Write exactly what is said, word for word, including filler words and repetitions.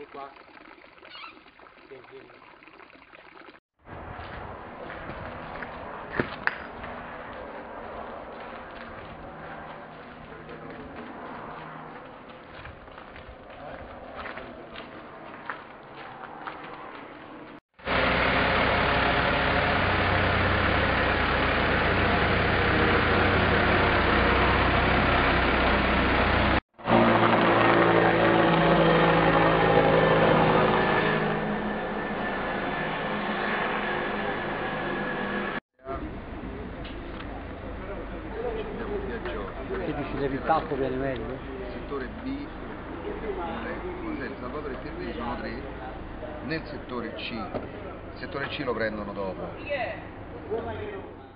qua. Sì, sì. Che dici, l'evitato viene meglio? Il settore B, cos'è? Il Salvatore e Termini sono tre, nel settore C, il settore C lo prendono dopo.